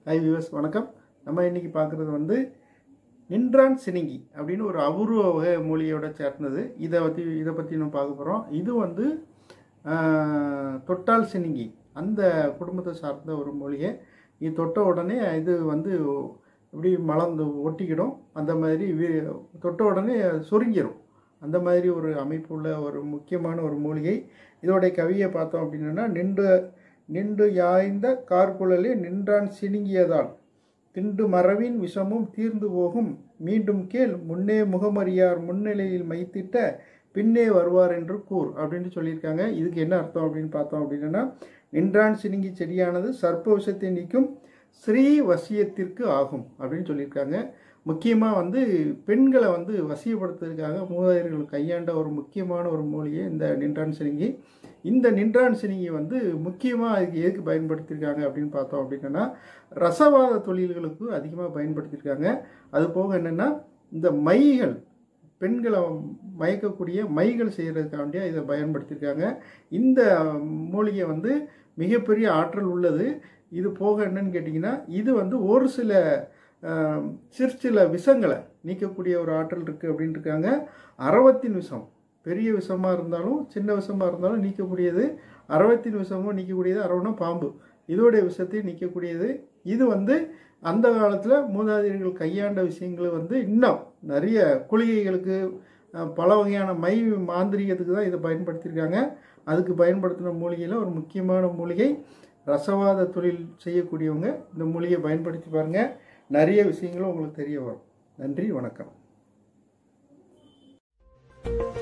Hi viewers, வணக்கம். நம்ம இன்றைக்கி பார்க்குறது வந்து நின்றான் சினிங்கி அப்படின்னு ஒரு அபூர்வ வகை மூலிகையோட சேர்ந்தது. இதை பற்றி நம்ம பார்க்க போகிறோம். இது வந்து தொட்டால் சினிங்கி அந்த குடும்பத்தை சார்ந்த ஒரு மூலிகை. இது தொட்ட உடனே இது வந்து இப்படி மலர்ந்து ஒட்டிக்கிடும். அந்த மாதிரி தொட்ட உடனே சுருங்கிடும். அந்த மாதிரி ஒரு அமைப்பு உள்ள ஒரு முக்கியமான ஒரு மூலிகை. இதோடைய கவியை பார்த்தோம் அப்படின்னா, நின்று யாய்ந்த கார்குழலே நின்றான் சினுங்கியதால் திண்டு மரவின் விஷமும் தீர்ந்து போகும் மீண்டும் கேள் முன்னே முகமறியார் முன்னிலையில் மைத்திட்ட பின்னே வருவார் என்று கூர் அப்படின்னு சொல்லியிருக்காங்க. இதுக்கு என்ன அர்த்தம் அப்படின்னு பார்த்தோம் அப்படின்னா, நின்றான் சினுங்கி செடியானது சர்ப்ப விஷத்தை நீக்கும் ஸ்ரீ வசியத்திற்கு ஆகும் அப்படின்னு சொல்லியிருக்காங்க. முக்கியமாக வந்து பெண்களை வந்து வசியப்படுத்துறதுக்காக மூதாதையர்கள் கையாண்ட ஒரு முக்கியமான ஒரு மூலிகை இந்த நின்றான் சினுங்கி. இந்த நின்றான் சினுங்கி வந்து முக்கியமாக அதுக்கு எதுக்கு பயன்படுத்தியிருக்காங்க அப்படின்னு பார்த்தோம் அப்படின்னா, ரசவாத தொழில்களுக்கு அதிகமாக பயன்படுத்தியிருக்காங்க. அது போக என்னென்னா, இந்த மைகள் பெண்களை மயக்கக்கூடிய மைகள் செய்கிறதுக்காண்டியாக இதை பயன்படுத்தியிருக்காங்க. இந்த மூலிகை வந்து மிகப்பெரிய ஆற்றல் உள்ளது. இது போக என்னன்னு கேட்டிங்கன்னா, இது வந்து ஒரு சில விஷங்களை நீக்கக்கூடிய ஒரு ஆற்றல் இருக்குது அப்படின்னு இருக்காங்க. அரவத்தின் விஷம், பெரிய விஷமாக இருந்தாலும் சின்ன விஷமாக இருந்தாலும் நீக்கக்கூடியது. அரவத்தின் விஷமும் நீக்கக்கூடியது. அரவணா பாம்பு, இதோடைய விஷத்தையும் நீக்கக்கூடியது. இது வந்து அந்த காலத்தில் மூதாதையர்கள் கையாண்ட விஷயங்களை வந்து இன்னும் நிறைய குளிகைகளுக்கு பல வகையான மாந்திரிகத்துக்கு தான் இதை பயன்படுத்தியிருக்காங்க. அதுக்கு பயன்படுத்தின மூலிகையில் ஒரு முக்கியமான மூலிகை. ரசவாத தொழில் செய்யக்கூடியவங்க இந்த மூலிகையை பயன்படுத்தி பாருங்கள். நிறைய விஷயங்களும் உங்களுக்கு தெரிய வரும். நன்றி, வணக்கம்.